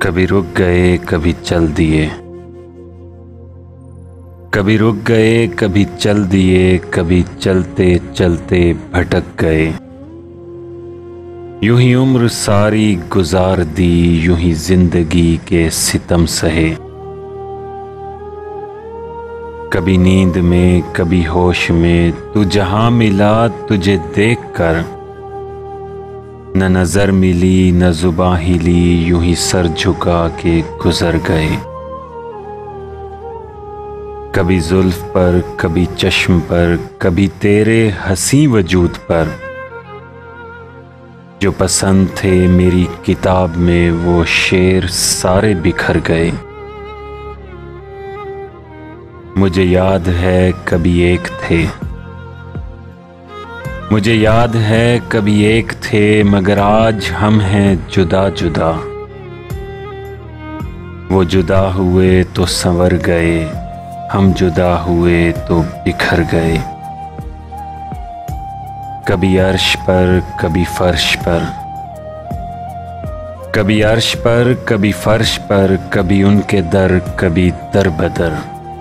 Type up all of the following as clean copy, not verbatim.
कभी रुक गए कभी चल दिए, कभी रुक गए कभी चल दिए, कभी चलते चलते भटक गए। यूं ही उम्र सारी गुजार दी, यूं ही जिंदगी के सितम सहे। कभी नींद में कभी होश में तू जहां मिला तुझे देखकर, न नजर मिली न जुबां हिली, यूं ही सर झुका के गुजर गए। कभी जुल्फ पर कभी चश्म पर, कभी तेरे हंसी वजूद पर, जो पसंद थे मेरी किताब में वो शेर सारे बिखर गए। मुझे याद है कभी एक थे, मुझे याद है कभी एक थे, मगर आज हम हैं जुदा जुदा। वो जुदा हुए तो संवर गए, हम जुदा हुए तो बिखर गए। कभी अर्श पर कभी फर्श पर, कभी अर्श पर कभी फर्श पर, कभी उनके दर कभी दर बदर।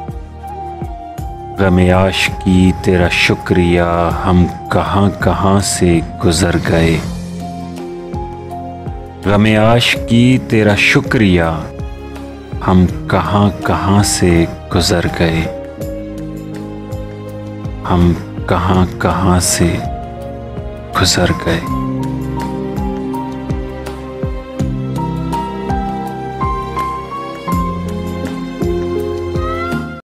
ग़म-ए-आशिक़ी तेरा शुक्रिया, हम कहाँ कहाँ से गुजर गए। ग़म-ए-आशिक़ी तेरा शुक्रिया, हम कहाँ कहाँ से गुजर गए। हम कहाँ कहाँ से गुजर गए।